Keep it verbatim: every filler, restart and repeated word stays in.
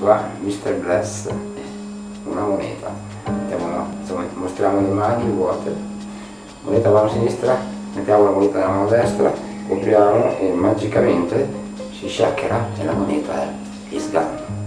qua, mister Bless, una moneta, mettiamola, insomma, mostriamo le mani vuote, moneta mano sinistra, mettiamo la moneta nella mano destra, copriamo e magicamente si sciaccherà e la moneta è is gone.